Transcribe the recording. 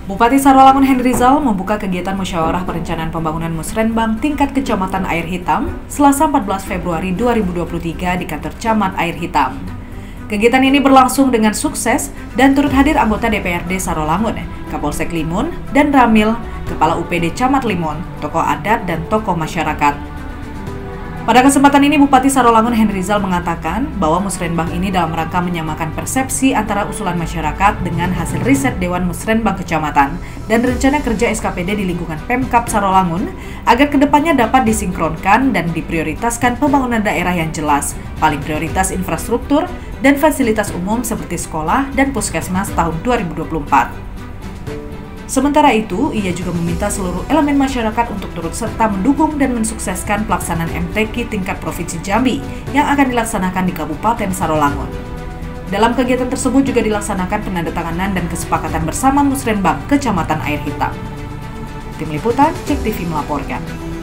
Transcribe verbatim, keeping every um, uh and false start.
Bupati Sarolangun Henry Rizal membuka kegiatan musyawarah perencanaan pembangunan musrenbang tingkat Kecamatan Air Hitam Selasa empat belas Februari dua ribu dua puluh tiga di kantor Camat Air Hitam. Kegiatan ini berlangsung dengan sukses dan turut hadir anggota D P R D Sarolangun, Kapolsek Limun, dan Ramil, Kepala U P D Camat Limun, tokoh adat dan tokoh masyarakat. Pada kesempatan ini, Bupati Sarolangun Henry Rizal mengatakan bahwa musrenbang ini dalam rangka menyamakan persepsi antara usulan masyarakat dengan hasil riset Dewan Musrenbang Kecamatan dan rencana kerja S K P D di lingkungan Pemkab Sarolangun agar kedepannya dapat disinkronkan dan diprioritaskan pembangunan daerah yang jelas, paling prioritas infrastruktur dan fasilitas umum seperti sekolah dan puskesmas tahun dua ribu dua puluh empat. Sementara itu, ia juga meminta seluruh elemen masyarakat untuk turut serta mendukung dan mensukseskan pelaksanaan M T Q tingkat Provinsi Jambi yang akan dilaksanakan di Kabupaten Sarolangun. Dalam kegiatan tersebut juga dilaksanakan penandatanganan dan kesepakatan bersama musrenbang Kecamatan Air Hitam. Tim Liputan, Cek T V melaporkan.